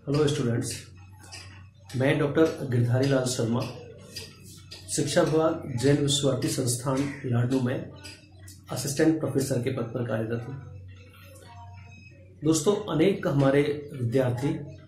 Hello students, मैं doctor Girdhari Lal Sharma शिक्षा विभाग जैन विश्वभारती संस्थान लाडनू में असिस्टेंट प्रोफेसर के पद पर कार्यरत हूँ। दोस्तों, अनेक हमारे विद्यार्थी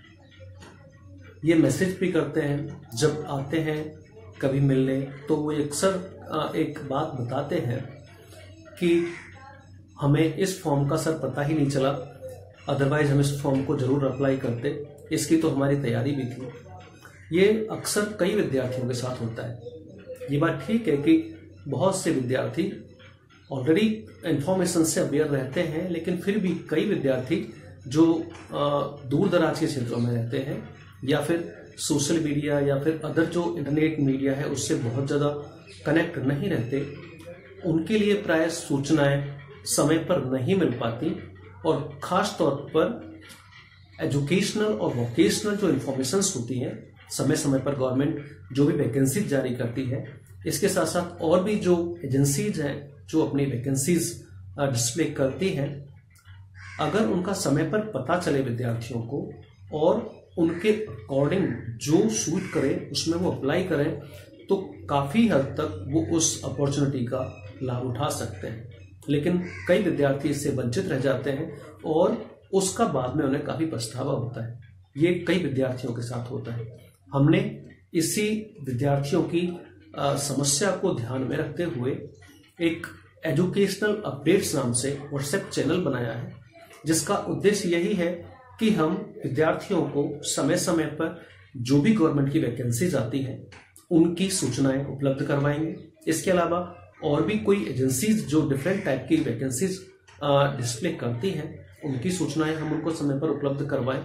ये मैसेज भी करते हैं, जब आते हैं कभी मिलने तो वो अक्सर एक बात बताते हैं कि हमें इस फॉर्म का सर पता ही नहीं चला, अदरवाइज हम इस फॉर्म को जरूर अप्लाई करते, इसकी तो हमारी तैयारी भी थी। ये अक्सर कई विद्यार्थियों के साथ होता है। ये बात ठीक है कि बहुत से विद्यार्थी ऑलरेडी इन्फॉर्मेशन से अवेयर रहते हैं, लेकिन फिर भी कई विद्यार्थी जो दूर दराज के क्षेत्रों में रहते हैं या फिर सोशल मीडिया या फिर अदर जो इंटरनेट मीडिया है उससे बहुत ज़्यादा कनेक्ट नहीं रहते, उनके लिए प्राय सूचनाएं समय पर नहीं मिल पाती और ख़ास तौर पर एजुकेशनल और वोकेशनल जो इन्फॉर्मेशंस होती हैं समय समय पर गवर्नमेंट जो भी वैकेंसीज जारी करती है, इसके साथ साथ और भी जो एजेंसीज हैं जो अपनी वैकेंसीज डिस्प्ले करती हैं, अगर उनका समय पर पता चले विद्यार्थियों को और उनके अकॉर्डिंग जो सूट करे उसमें वो अप्लाई करें तो काफ़ी हद तक वो उस अपॉर्चुनिटी का लाभ उठा सकते हैं। लेकिन कई विद्यार्थी इससे वंचित रह जाते हैं और उसका बाद में उन्हें काफ़ी पछतावा होता है। ये कई विद्यार्थियों के साथ होता है। हमने इसी विद्यार्थियों की समस्या को ध्यान में रखते हुए एक एजुकेशनल अपडेट्स नाम से व्हाट्सएप चैनल बनाया है, जिसका उद्देश्य यही है कि हम विद्यार्थियों को समय समय पर जो भी गवर्नमेंट की वैकेंसीज आती हैं उनकी सूचनाएं उपलब्ध करवाएंगे। इसके अलावा और भी कोई एजेंसीज जो डिफरेंट टाइप की वैकेंसीज डिस्प्ले करती हैं उनकी सूचनाएं हम उनको समय पर उपलब्ध करवाएं,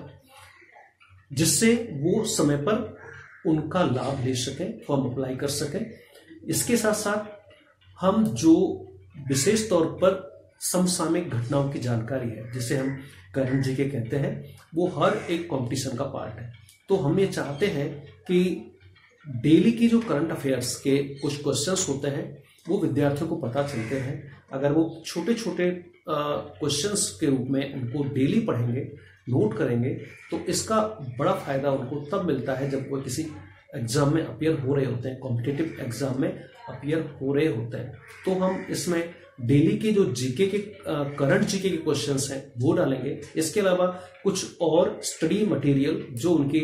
जिससे वो समय पर उनका लाभ ले सकें, फॉर्म अप्लाई कर सकें। इसके साथ साथ हम जो विशेष तौर पर समसामयिक घटनाओं की जानकारी है, जिसे हम करंट जीके कहते हैं, वो हर एक कंपटीशन का पार्ट है। तो हम ये चाहते हैं कि डेली की जो करंट अफेयर्स के कुछ क्वेश्चंस होते हैं वो विद्यार्थियों को पता चलते हैं। अगर वो छोटे छोटे क्वेश्चंस के रूप में उनको डेली पढ़ेंगे, नोट करेंगे, तो इसका बड़ा फायदा उनको तब मिलता है जब वो किसी एग्जाम में अपीयर हो रहे होते हैं, कॉम्पिटिटिव एग्जाम में अपीयर हो रहे होते हैं। तो हम इसमें डेली के जो जीके के करंट जीके के क्वेश्चंस हैं वो डालेंगे। इसके अलावा कुछ और स्टडी मटेरियल जो उनकी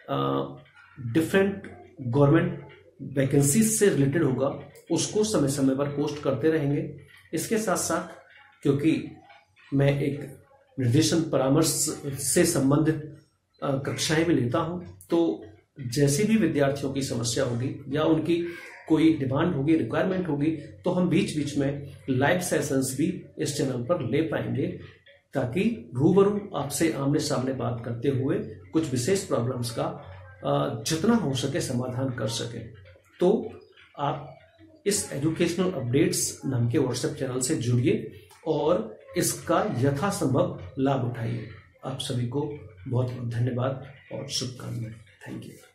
डिफरेंट गवर्नमेंट वैकेंसीज से रिलेटेड होगा उसको समय समय पर पोस्ट करते रहेंगे। इसके साथ साथ क्योंकि मैं एक निर्देशन परामर्श से संबंधित कक्षाएं भी लेता हूं, तो जैसे भी विद्यार्थियों की समस्या होगी या उनकी कोई डिमांड होगी, रिक्वायरमेंट होगी, तो हम बीच बीच में लाइव सेशंस भी इस चैनल पर ले पाएंगे, ताकि रूबरू आपसे आमने सामने बात करते हुए कुछ विशेष प्रॉब्लम्स का जितना हो सके समाधान कर सके। तो आप इस एजुकेशनल अपडेट्स नाम के व्हाट्सएप चैनल से जुड़िए और इसका यथासंभव लाभ उठाइए। आप सभी को बहुत बहुत धन्यवाद और शुभकामनाएं। Thank you.